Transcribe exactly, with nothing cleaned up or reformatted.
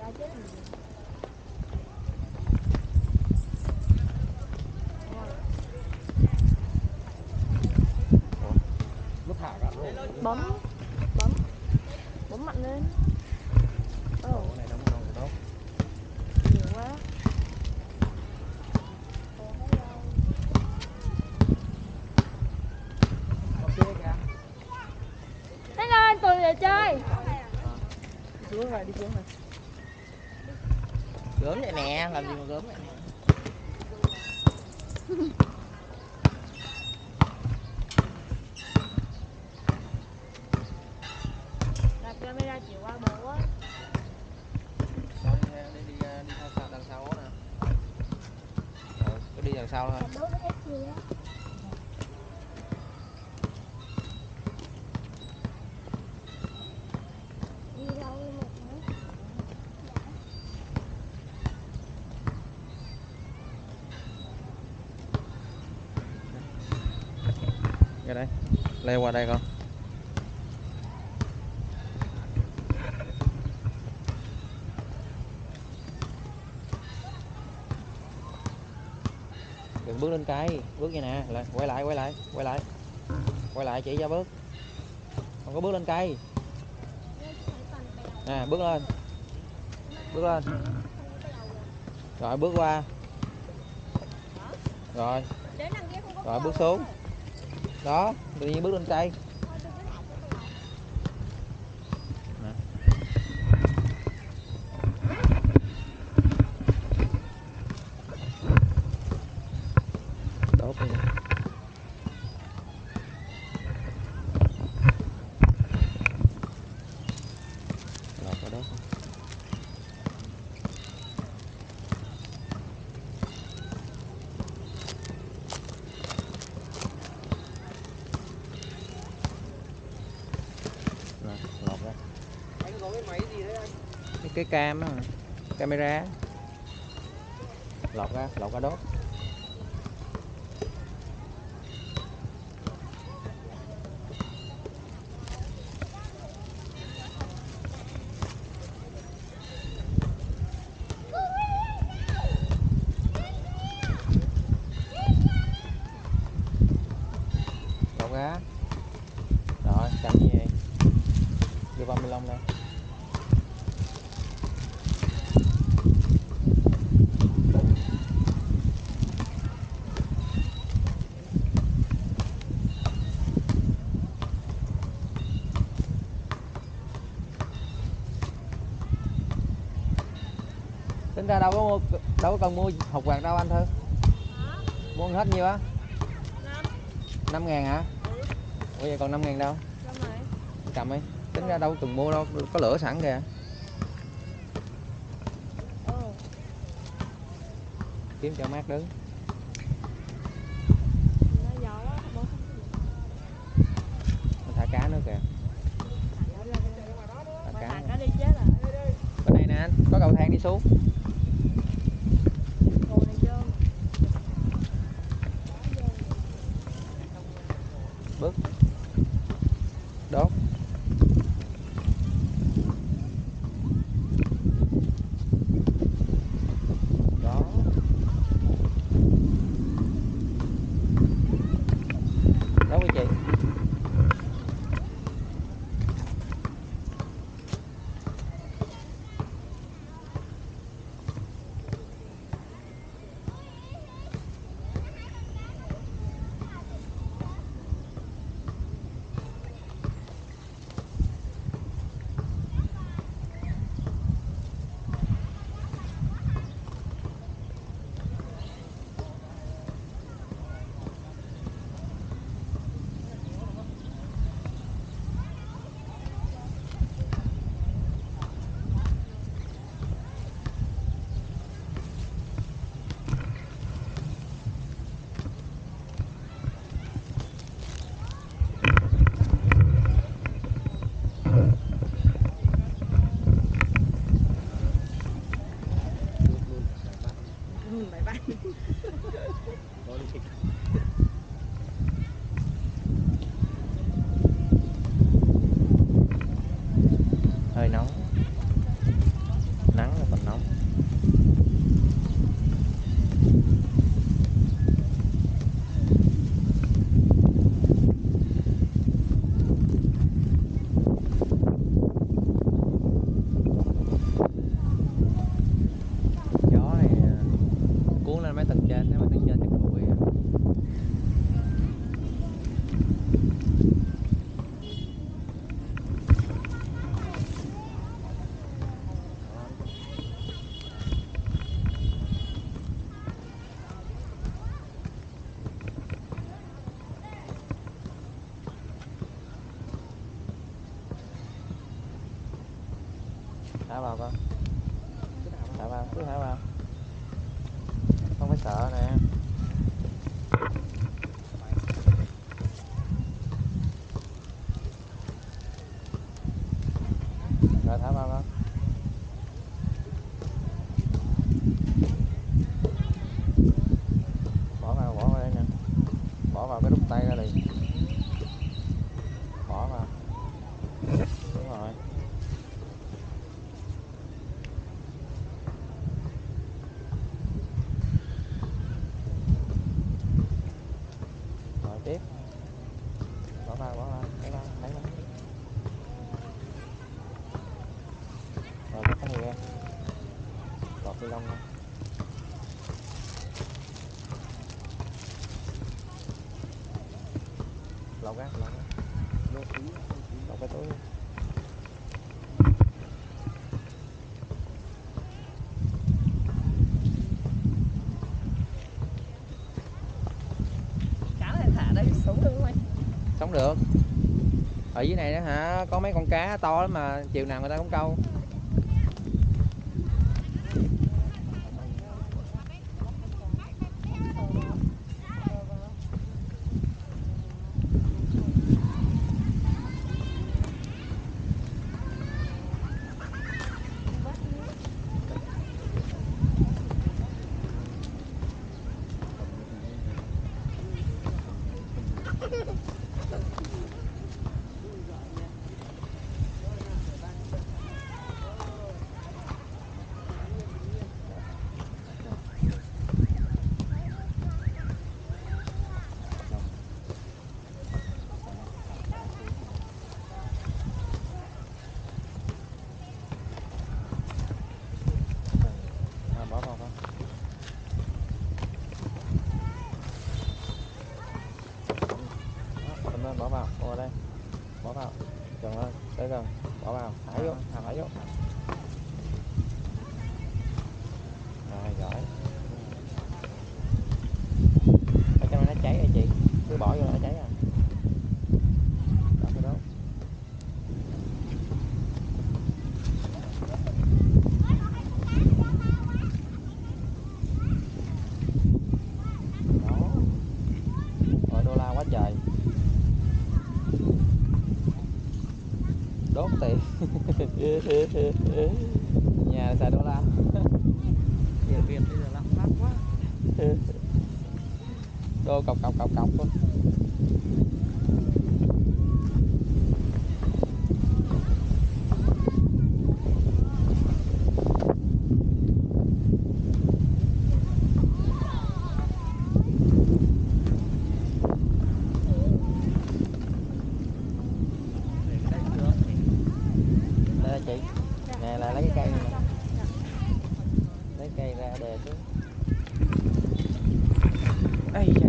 chết rồi. Nó thả cả luôn. Bấm, bấm, bấm mạnh lên. Ồ, Ồ, cái này nó ngon tốt. nhiều quá. Thế lên tụi để chơi. Đi xuống rồi, đi xuống rồi. Gớm vậy nè, làm gì mà gớm vậy nè. Đặt camera chịu qua bộ á. Sao đi, đi, đi, đi theo sau, đằng sau nè. Rồi, cứ đi đằng sau thôi. Ra đây, leo qua đây con. Đừng bước lên cây, bước như nè, lại quay lại, quay lại, quay lại. Quay lại chỉ ra bước. Không có bước lên cây. Nè, bước lên. Bước lên. Rồi bước qua. Rồi. Rồi bước xuống. Đó, tự nhiên bước lên cây. Nè. Đốt đi. Lọt vào đốt. Rồi, lọt ra. Anh có cái máy gì đấy anh? Cái, cái cam đó, camera. Lọt ra, lọt ra đốt. Lọt ra. Rồi, cầm như vậy. Đưa bao mi lông đây. Tính ra đâu có mua, đâu có cần mua hột quạt đâu anh Thư. Mua hết nhiêu á? năm ngàn hả? Ừ. Ủa vậy còn năm ngàn đâu? Cầm này. Cầm đi. Tính ra đâu cần mua đâu, có lửa sẵn kìa. Ừ. Kiếm cho mát đứng. Nó gió quá, bố không Nó thả cá nữa kìa. Thả cá. Thả cá đi chết rồi. Bên này nè anh, có cầu thang đi xuống. Hồ này dơ. Bước. Đốt. Đó. Đốt đi chị. Thả vào con. Thả vào, cứ thả vào. Không phải sợ nè. Rồi thả vào con. Bỏ vào, bỏ vào đây nè. Bỏ vào cái đút tay ra liền. Bỏ vào. Đúng rồi. Rồi tiếp. Bỏ vào, bỏ vào, lấy vào, lấy vào. Rồi lột cái này ra. Lột ni lông ra. Lột ra, lột ra. Lột cái túi. Cá này thả đây sống được không anh? Sống được. Ở dưới này đó hả, có mấy con cá to lắm mà chiều nào người ta cũng câu. Bỏ vào con. Đó, lên bỏ vào, bỏ vào đây. Bỏ vào. Gần lên, tới gần. Bỏ vào, thả vô, thả thả vô. Rồi, giỏi. Để cho nó cháy rồi chị. Cứ bỏ vô là nó cháy à. Đó cái đó. Đó. Rồi đô la quá trời. Đốt tiền. Nhà xài đô la. Tiền Việt bây giờ lạm phát quá. Đô cọc cọc cọc cọc luôn. Đây chị. Nè là lấy cái cây này nè. Lấy cây ra đè xuống. Ây da.